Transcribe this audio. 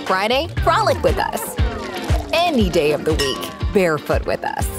Friday, frolic with us. Any day of the week, barefoot with us.